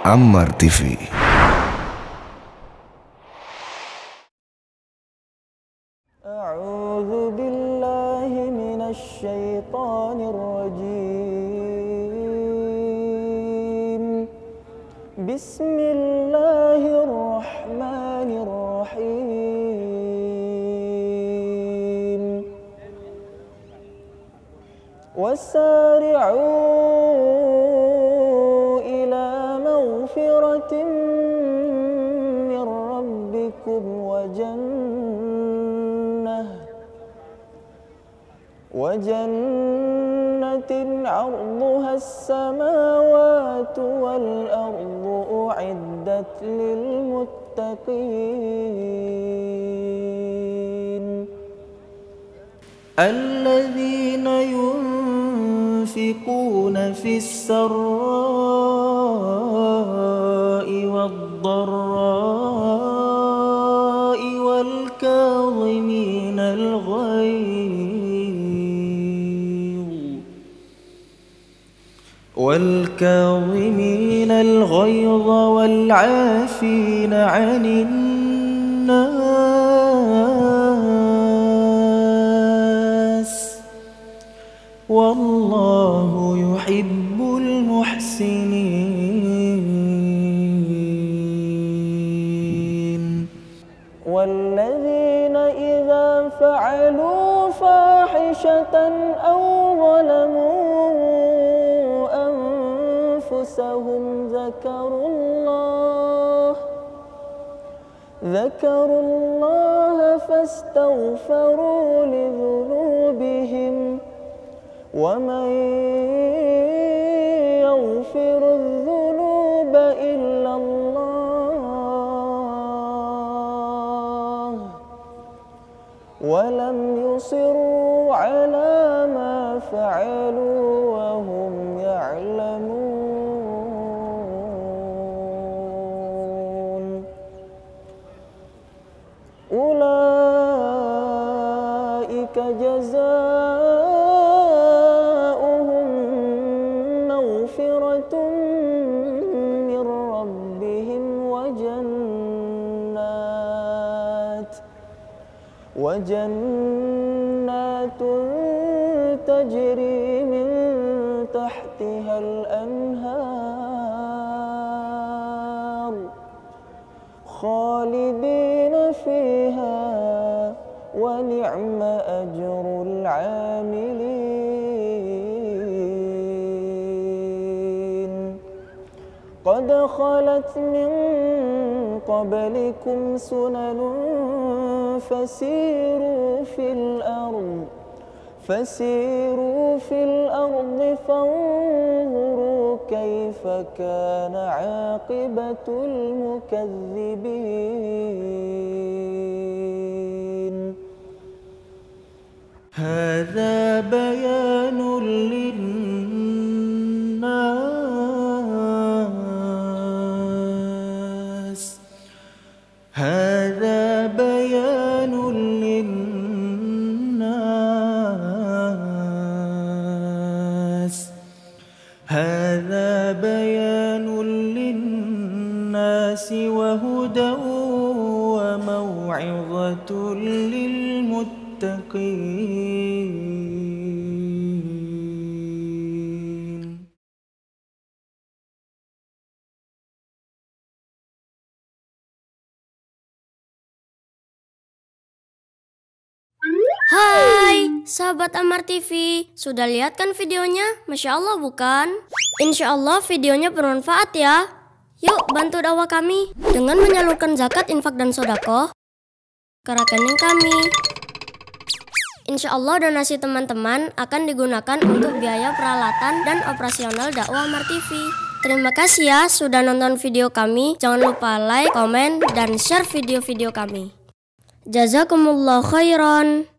Ammar TV. A'udzu billahi minasy syaithanir rajim. Bismillahirrahmanirrahim. Wasari'u ila maghfiratin min rabbikum wa jannatin 'arduha as-samawati wal ardu u'iddat lil muttaqin alladzina yunfiquna fis sarra'i wad-dharra'i wal kadhimina والكاظمين الغيظ والعافين عن الناس والله يحب المحسنين والذين إذا فعلوا فاحشة أو ظلموا أنفسهم ذكروا الله فاستغفروا لذنوبهم ومن يغفر الذنوب إلا الله ولم يصروا على ما فعلوا وهم يعلمون أولئك جزاؤهم مغفرة من ربهم وجنات تجري من تحتها الأنهار خالدين فيها ونعم أجر العاملين قد خلت من قبلكم سنن فسيروا في الأرض فانظروا كيف كان عاقبة المكذبين هذا بيان للناس هذا بيان للناس وهدى وموعظة للمتقين. Hai, sahabat Ammar TV, sudah lihat kan videonya? Masya Allah bukan? Insya Allah videonya bermanfaat ya. Yuk bantu dakwah kami dengan menyalurkan zakat, infak, dan sodako ke rekening kami. Insya Allah donasi teman-teman akan digunakan untuk biaya peralatan dan operasional dakwah Ammar TV. Terima kasih ya sudah nonton video kami. Jangan lupa like, komen, dan share video-video kami. Jazakumullah khairan.